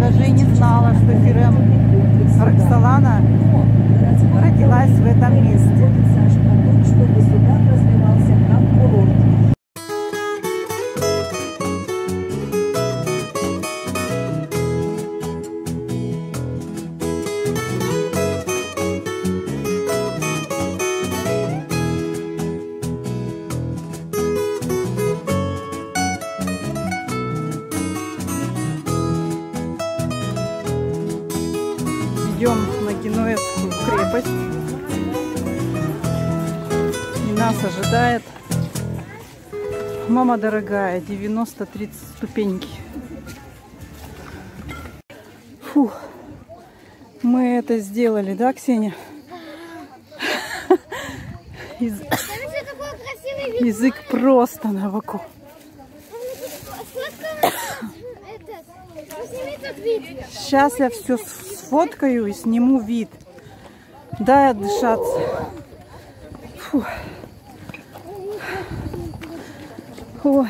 даже и не знала, что Фирем Роксолана родилась в этом месте. Идем на Генуэзскую крепость, и нас ожидает, мама дорогая, 90-30 ступеньки. Фух, мы это сделали, да, Ксения? Язык просто на боку. Сейчас я все сфоткаю и сниму вид. Дай отдышаться. Фу. Ой.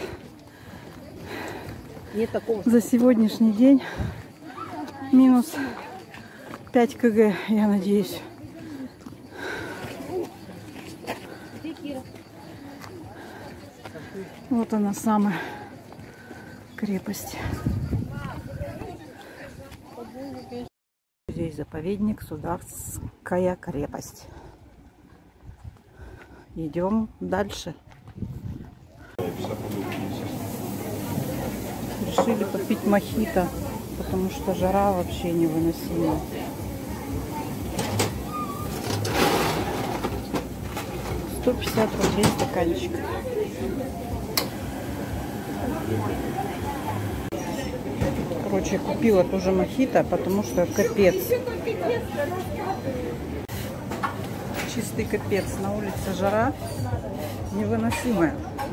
За сегодняшний день минус 5 кг, я надеюсь. Вот она, самая крепость. Здесь заповедник, Сударская крепость. Идем дальше. Решили попить мохито, потому что жара вообще невыносимая. $150 стаканчик. Короче, купила тоже мохито, потому что капец. Чистый капец. На улице жара невыносимая.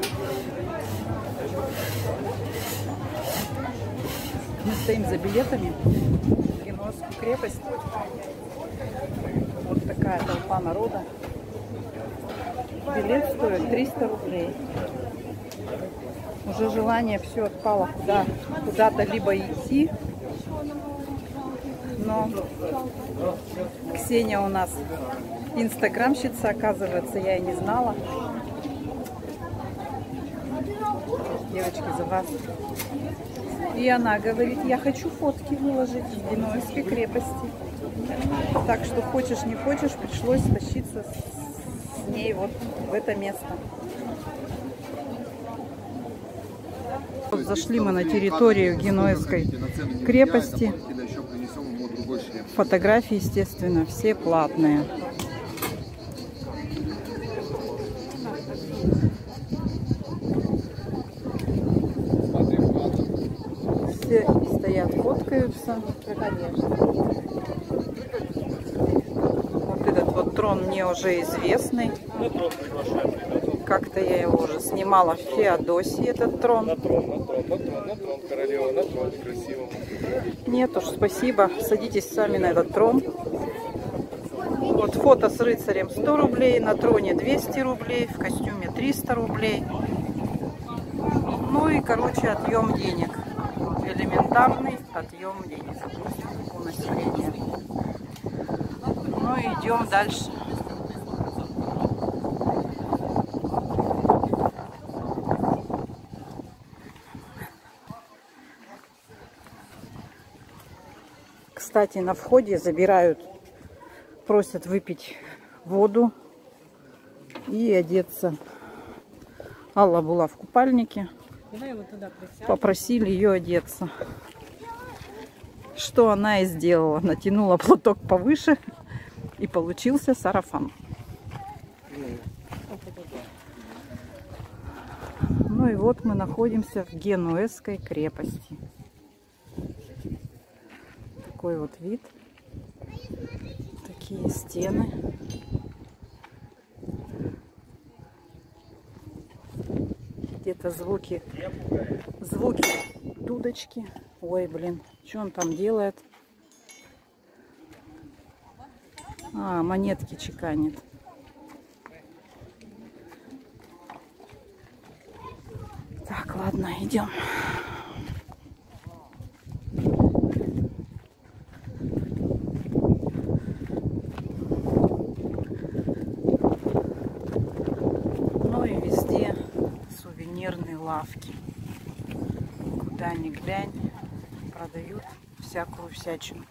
Мы стоим за билетами в Генуэзскую крепость. Вот такая толпа народа. Билет стоит 300 рублей. Уже желание все отпало куда-то либо идти. Но Ксения у нас инстаграмщица, оказывается, я и не знала. Девочки, за вас. И она говорит, я хочу фотки выложить в Генуэзской крепости. Так что хочешь не хочешь, пришлось тащиться с ней вот в это место. Вот зашли мы на территорию Генуэзской крепости. Фотографии, естественно, все платные. Все стоят, фоткаются. Вот этот вот трон мне уже известный. Как-то я его уже снимала в Феодосии, этот трон. На трон, королева, на трон, красиво. Нет уж, спасибо. Садитесь сами на этот трон. Вот фото с рыцарем 100 рублей, на троне 200 рублей, в костюме 300 рублей. Ну и, короче, отъем денег. Элементарный отъем денег у населения. Ну и идем дальше. Кстати, на входе забирают, просят выпить воду и одеться. Алла была в купальнике, попросили ее одеться. Что она и сделала. Натянула платок повыше, и получился сарафан. Ну и вот мы находимся в Генуэзской крепости. Такой вот вид, такие стены. Где-то звуки дудочки. Ой, блин, что он там делает? А, монетки чеканит. Так, ладно, идем. лавки. Куда ни глянь, продают всякую всячину.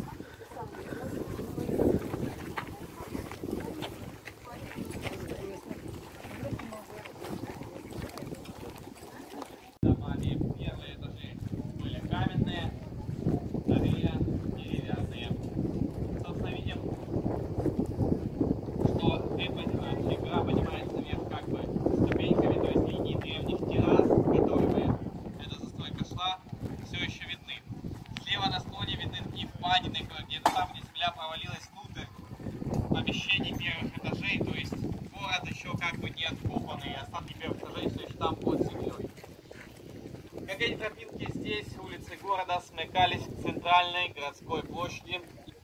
Где-то там, где земля провалилась внутрь помещений первых этажей, то есть город еще как бы не откопанный, остатки первых этажей все еще там под землей. Как эти тропинки здесь, улицы города смыкались к центральной городской площади,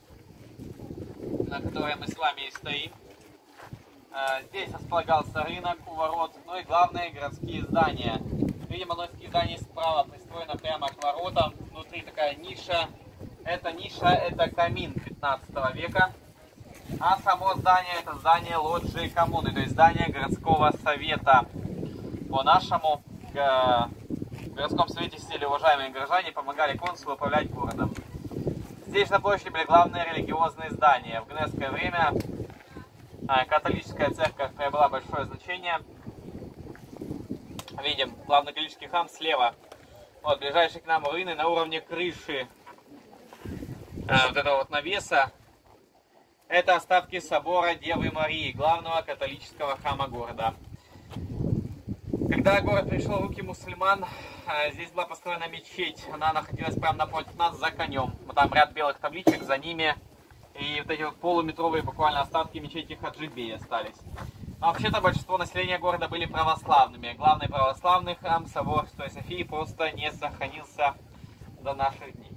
на которой мы с вами и стоим. Здесь располагался рынок у ворот, ну и главные городские здания. Видим, одно из таких зданий справа пристроено прямо к воротам, внутри такая ниша. Эта ниша, это камин 15 века, а само здание, это здание лоджии коммуны, то есть здание городского совета. По-нашему, в городском совете сидели уважаемые горожане, помогали консулу управлять городом. Здесь на площади были главные религиозные здания. В генуэзское время католическая церковь приобрела большое значение. Видим главный католический храм слева. Вот, ближайшие к нам руины на уровне крыши. Вот этого вот навеса, это остатки собора Девы Марии, главного католического храма города. Когда город пришел в руки мусульман, здесь была построена мечеть, она находилась прямо напротив нас за конем. Вот там ряд белых табличек, за ними и вот эти вот полуметровые буквально остатки мечети Хаджи-бей остались. Но вообще-то большинство населения города были православными. Главный православный храм, собор Святой Софии, просто не сохранился до наших дней.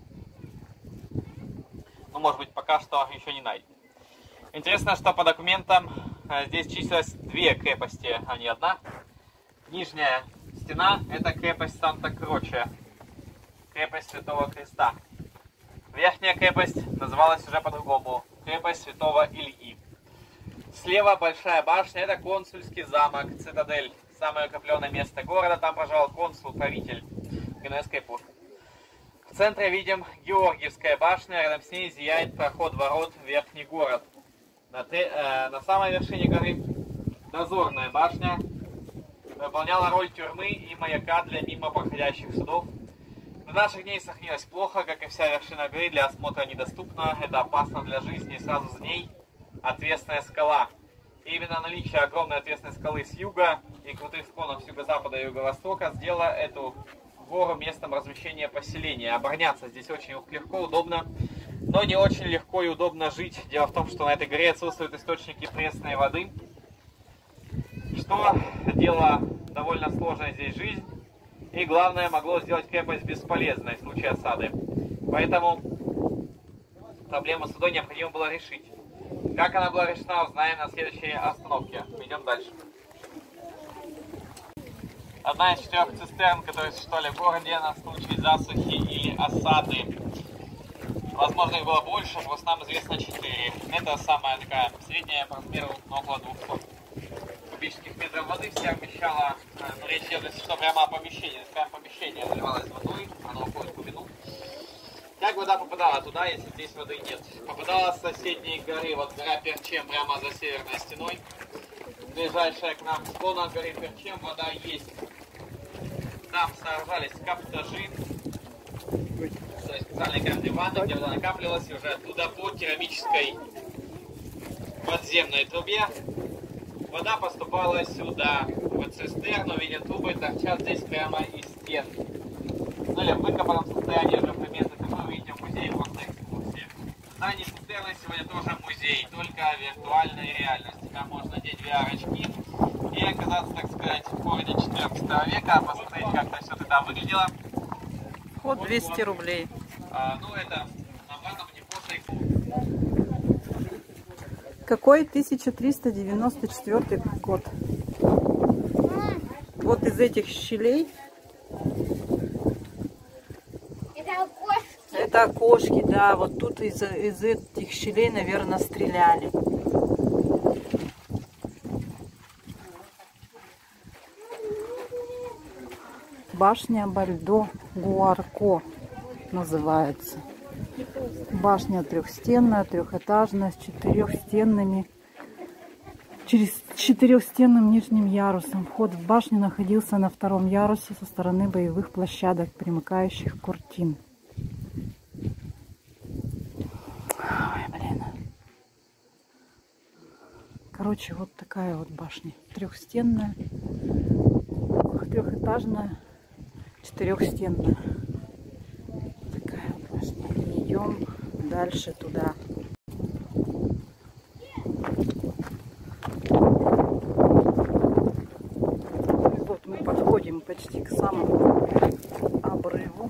Ну, может быть, пока что еще не найден. Интересно, что по документам здесь числилось две крепости, а не одна. Нижняя стена – это крепость Санта-Кроче, крепость Святого Креста. Верхняя крепость называлась уже по-другому – крепость Святого Ильи. Слева большая башня – это консульский замок, цитадель, самое укрепленное место города. Там проживал консул-правитель генуэзской эпохи. В центре видим Георгиевская башня, рядом с ней зияет проход ворот в верхний город. На самой вершине горы дозорная башня выполняла роль тюрьмы и маяка для мимо проходящих судов. До наших дней сохранилась плохо, как и вся вершина горы, для осмотра недоступна, это опасно для жизни. Сразу за ней отвесная скала. И именно наличие огромной отвесной скалы с юга и крутых склонов с юго-запада и юго-востока сделало эту гору местом размещения поселения. Обороняться здесь очень легко, удобно, но не очень легко и удобно жить. Дело в том, что на этой горе отсутствуют источники пресной воды, что делало довольно сложной здесь жизнь, и главное, могло сделать крепость бесполезной в случае осады. Поэтому проблему с водой необходимо было решить. Как она была решена, узнаем на следующей остановке. Идем дальше. Одна из 4 цистерн, которые существовали в городе на случай засухи или осады. Возможно, их было больше, просто нам известно 4. Это самая такая средняя по размеру, около 200 кубических метров воды. Вся вмещала, речь идет, что прямо помещение. Прямо помещение заливалось водой, оно уходит в глубину. Как вода попадала туда, если здесь воды нет? Попадала с соседней горы, вот гора Перчем, прямо за северной стеной. Ближайшая к нам склона горы Перчем, вода есть. Там сооружались каптажи, то есть специальные каменные ванны, где вода накапливалась, и уже оттуда по керамической подземной трубе вода поступала сюда, в цистерну. Видим, трубы торчат здесь прямо из стен. Ну или в выкопанном состоянии уже предметы, как вы видите, в музее просто экскурсии. Здание цистерны сегодня тоже музей, только виртуальной реальности. Там можно надеть VR-очки и оказаться, так сказать, в городе 14 века, посмотреть, как это все тогда выглядело. Вход 200 рублей. Ну это набрано мне после. Какой 1394 год? Вот из этих щелей. Это окошки, да. Вот тут из этих щелей, наверное, стреляли. Башня Бальдо Гуарко называется. Башня трехстенная, трехэтажная, с четырехстенным нижним ярусом. Вход в башню находился на втором ярусе со стороны боевых площадок, примыкающих к куртин. Ой, блин. Короче, вот такая вот башня. Трехстенная, трехэтажная, четырехстенная. Такая вот башня. И идем дальше туда. Вот мы подходим почти к самому обрыву.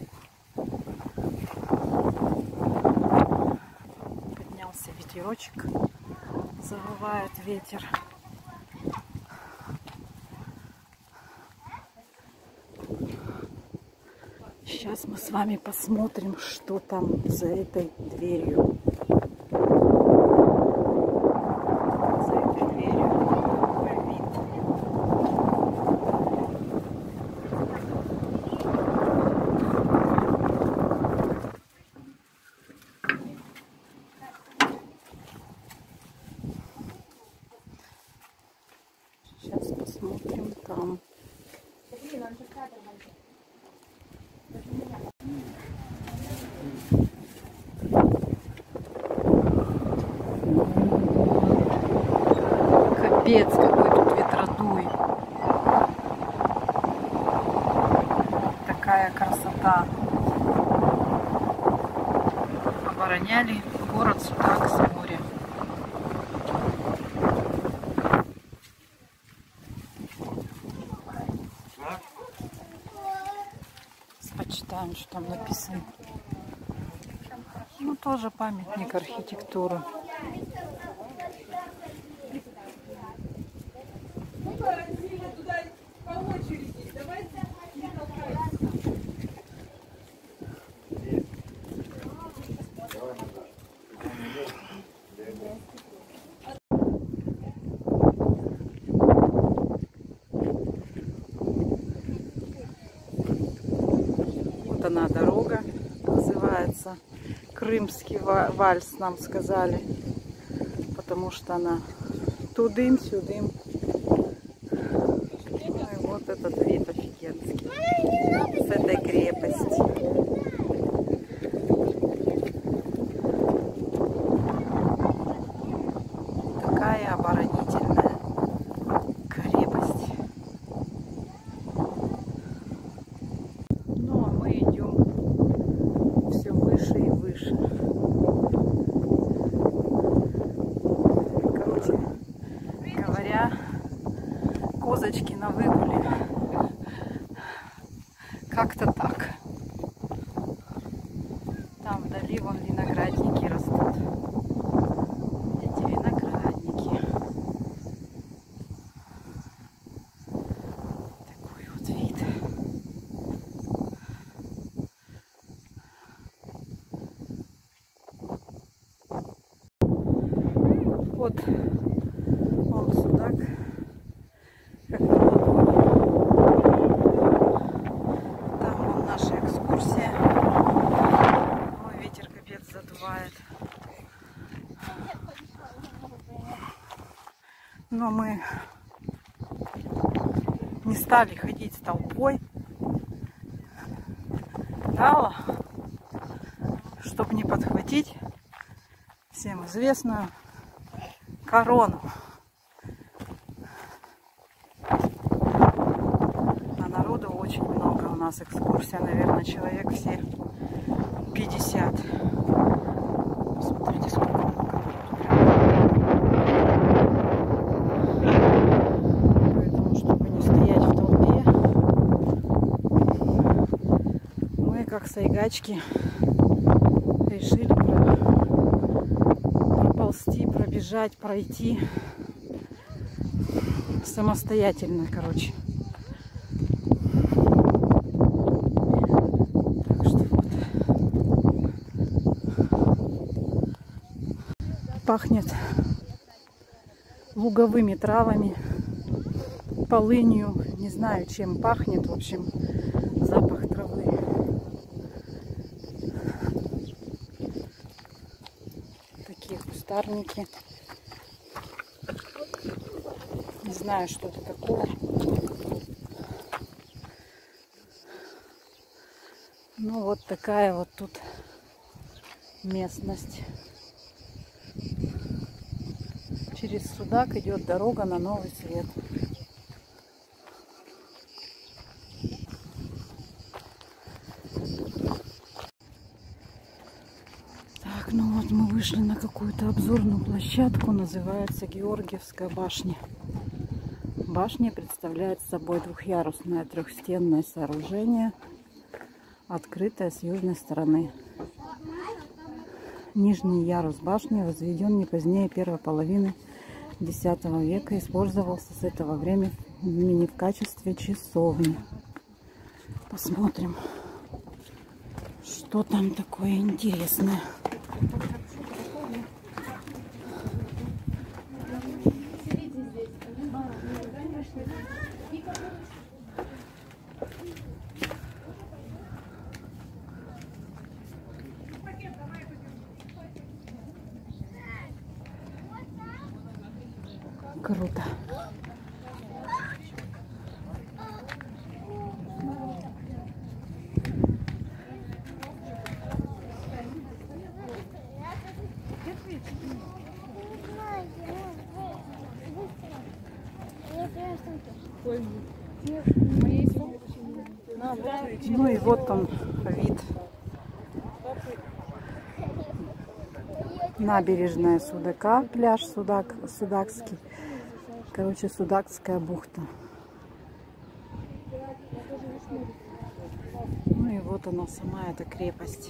Поднялся ветерочек. Завывает ветер. Сейчас мы с вами посмотрим, что там за этой дверью. За этой дверью вид. Сейчас посмотрим там. Капец, какой тут ветродуй. Такая красота. Обороняли город Судак с моря. Почитаем, что там написано. Ну, тоже памятник архитектуры. Вот она, дорога, называется. Крымский вальс, нам сказали. Потому что она тудым-сюдым. Ну и вот этот вид офигенский. С этой крепости. Такая оборонительная крепость. Ну а мы идем все выше и выше. Короче говоря, козочки на выгуле. Как-то так. Там вдали вон виноградники растут. Эти виноградники. Такой вот вид. Вот он Судак. Как на ладони. Там вон наша экскурсия. Ой, ветер капец задувает. Но мы не стали ходить с толпой. Дала, чтобы не подхватить всем известную корону. А народу очень много. У нас экскурсия, наверное, человек все 50. Смотрите, сколько много. Поэтому, чтобы не стоять в толпе, мы, как сайгачки, решили проползти, пробежать, пройти самостоятельно, короче. Так что вот. Пахнет луговыми травами. полынью, не знаю, чем пахнет, в общем, запах травы. Такие кустарники. Не знаю, что это такое. Ну вот такая вот тут местность. Через Судак идет дорога на Новый Свет. Так, ну вот мы вышли на какую-то обзорную площадку, называется Георгиевская башня. Башня представляет собой двухъярусное трехстенное сооружение, открытое с южной стороны. Нижний ярус башни возведен не позднее первой половины X века, использовался с этого времени в качестве часовни. Посмотрим, что там такое интересное. Круто. Ну и вот он вид. Набережная Судака, пляж Судакский. Короче, Судакская бухта. Ну и вот она, сама эта крепость.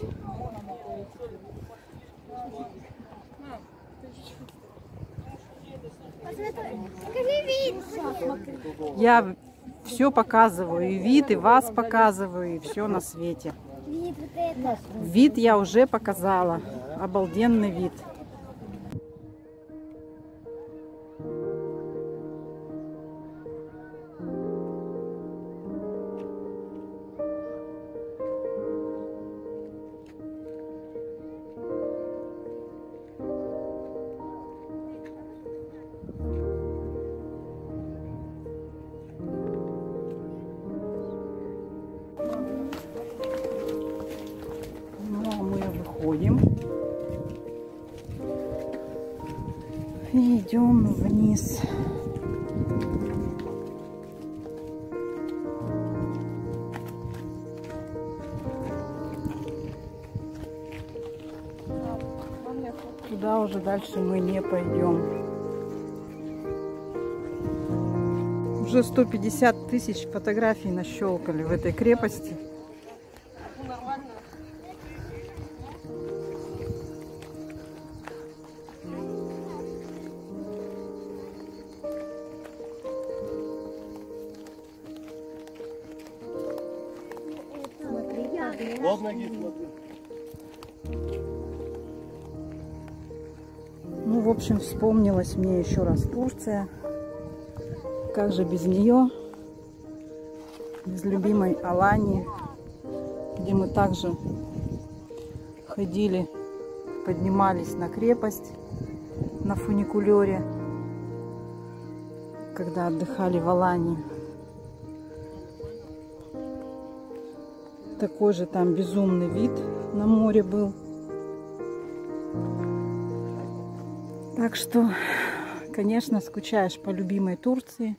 Я все показываю, и вид, и вас показываю, и все на свете. Вид я уже показала. Обалденный вид. Выходим и идем вниз. Туда уже дальше мы не пойдем. Уже 150 тысяч фотографий нащелкали в этой крепости. Ну, в общем, вспомнилась мне еще раз Турция. Как же без нее? Без любимой Алании, где мы также ходили, поднимались на крепость на фуникулере, когда отдыхали в Алании. Такой же там безумный вид на море был. Так что, конечно, скучаешь по любимой Турции,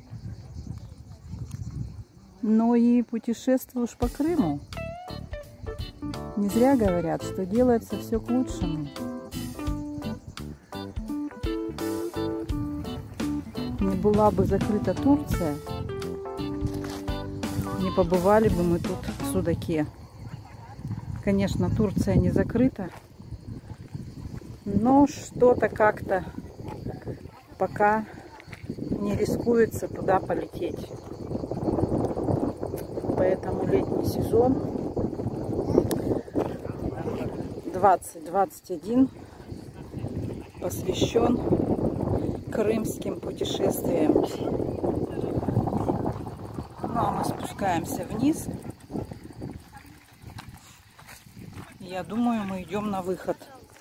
но и путешествуешь по Крыму. Не зря говорят, что делается все к лучшему. Не была бы закрыта Турция, не побывали бы мы тут в Судаке. Конечно, Турция не закрыта, но что-то как-то пока не рискуется туда полететь. Поэтому летний сезон 2021 посвящен крымским путешествиям. Ну а мы спускаемся вниз. Я думаю, мы идем на выход.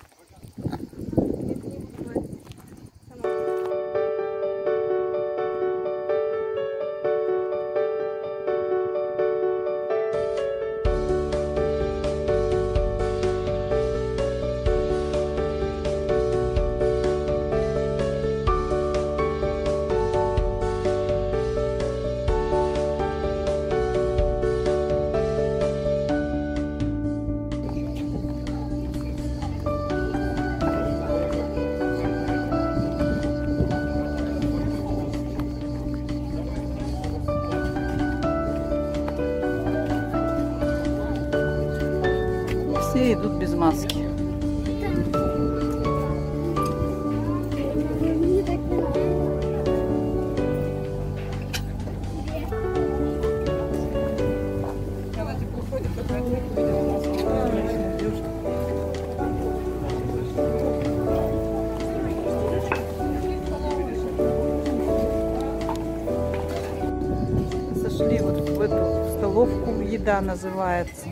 Все идут без маски. Зашли вот в эту столовку, еда называется.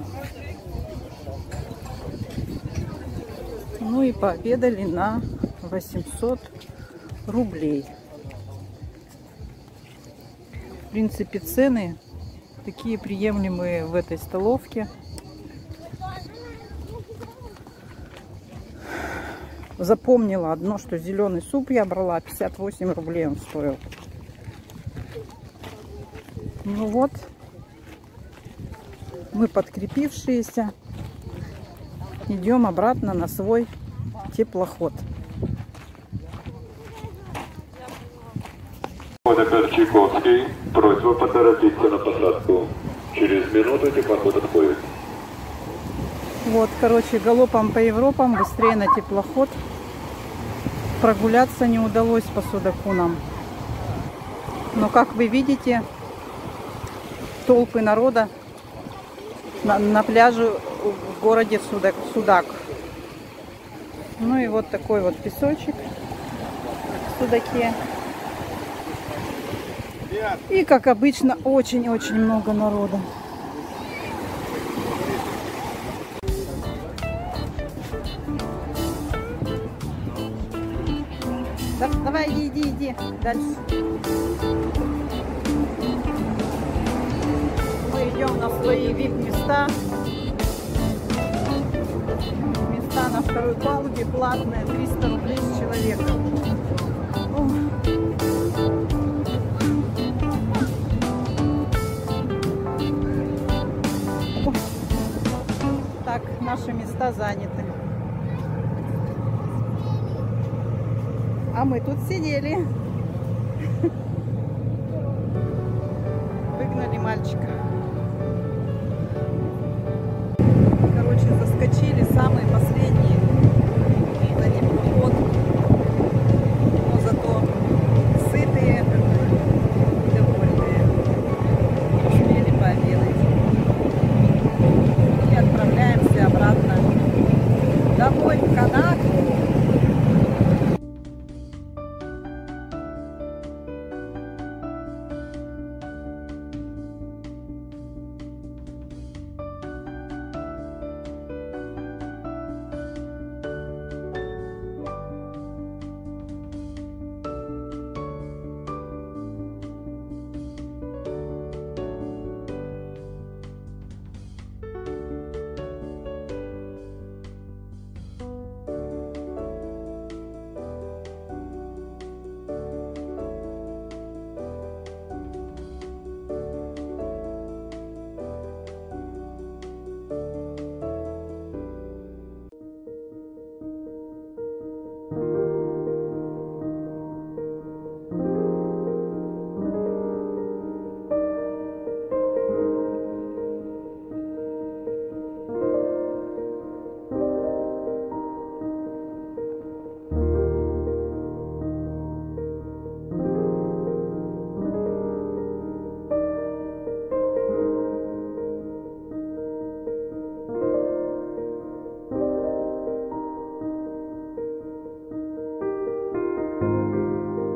Ну и пообедали на 800 рублей. В принципе, цены такие приемлемые в этой столовке. Запомнила одно, что зеленый суп я брала, 58 рублей он стоил. Ну вот, мы подкрепившиеся, идем обратно на свой теплоход. Чайковский. Просьба поторопиться на посадку. Через минуту теплоход отходит. Вот, короче, галопом по Европам, быстрее на теплоход. Прогуляться не удалось по Судаку нам. Но, как вы видите, толпы народа на пляже в городе Судак. Ну и вот такой вот песочек в Судаке. И, как обычно, очень-очень много народа. Давай, иди дальше. Мы идем на свои VIP-места. Места на второй палубе платные, 300 рублей с человека. Так, наши места заняты. А мы тут сидели. Выгнали мальчика. Короче, заскочили